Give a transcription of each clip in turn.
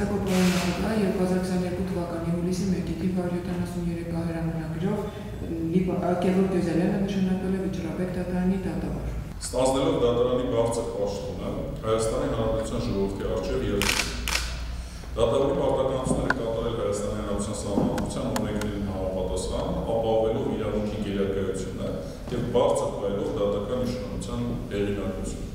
Մեծակոպարանական 2022 թվականի հուլիսի 1-ի 173 հրամանագրով Գևորգ Գյուզելյանը նշանակվել է Վճռաբեկ դատարանի դատավոր։ Ստանձնելով դատարանի բարձր պաշտոնը Հայաստանի Հանրապետության ժողովրդի առջև եւ դատավորի պարտականությունները կատարել Հայաստանի Հանրապետության Սահմանադրության օրենքներին համապատասխան, ապահովելով իրավունքի գերակայությունը եւ բարձր պայելով դատական իշխանության հեղինակությունը։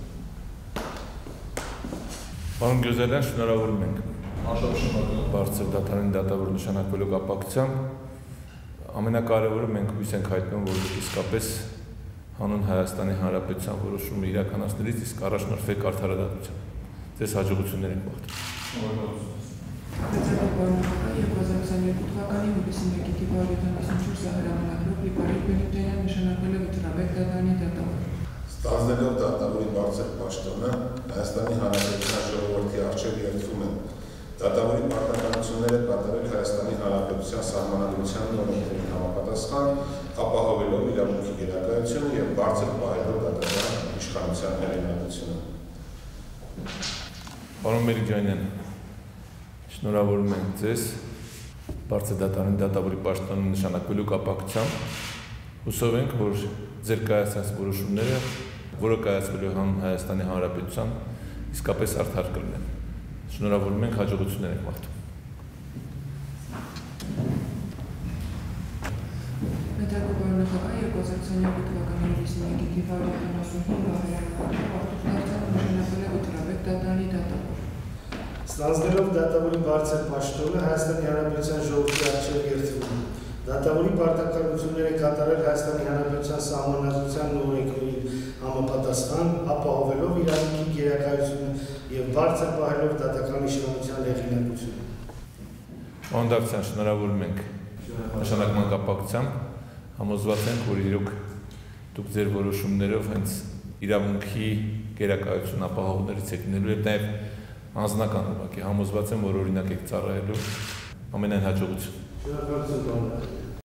Պարոն Գյուզելյան, շնորհավորում ենք բարձր դատարանի դատավոր նշանակվելու կապակցությամբ։ Ամենակարևորը մենք հույս ենք հայտնում, որ իսկապես հանուն Հայաստանի Հանրապետության որոշումը իրականացնելիս իսկ առաջնորդվեք արդարադատությամբ։ Ձեզ հաջողություններ ենք մաղթում։ Մեծակոպարանական 2022 թվականի հուլիսի 1-ի 174 հրամանագրով Լիպարիկ Բենիկյանն նշանակվել է Վճռաբեկ դատարանի դատավոր։ Ստանձնելով դատավորի բարձր պաշտոնը Հայաստանի Հանրապետության ժողովրդի առջև երդվում են դատավորի պարտականությունները կատարել Հայաստանի Հանրապետության Սահմանադրության օրենքներին համապատասխան, ապահովելով իրավունքի գերակայությունը եւ բարձր պահելով դատական իշխանության հեղինակությունը։ Պարոն Մերիջանյան, շնորհավորում ենք ձեզ բարձր դատարանի դատավորի պաշտոնը նշանակվելու կապակցությամբ։ Հուսով ենք, որ ձեր կայացած որոշումները, որը կայացվելու է հանուն Հայաստանի Հանրապետության, իսկապես արդար կլինեն։ Շնորհավորում ենք, հաջողություններ ենք մաղթում։ Մեծակոպարանական 2022 թվականի հուլիսի 1-ի 175 հրամանագրով նշանակվել է Վճռաբեկ դատարանի դատավոր։ Ստանձնելով դատավորի բարձր պաշտոնը Հայաստանի Հանրապետության ժողովրդի առջև երդվում են դատավորի պարտականությունները կատարել Հայաստանի Հանրապետության Սահմանադրության օրենքներին համապատասխան, ապահովելով իրավունքի գերակայությունը եւ բարձր պահելով դատական իշխանության հեղինակությունը։ Պարոն Դավթյան, շնորհավորում ենք նշանակման կապակցությամբ, համոզված ենք, որ իրոք դուք ձեր որոշումներով հենց իրավունքի գերակայություն ապահովներից եք լինելու եւ նաեւ անձնական ուղղակի համոզված եմ, որ օրինակ եք ծառայելու ամենայն հաջողություն։ Շնորհակալություն, պարոն։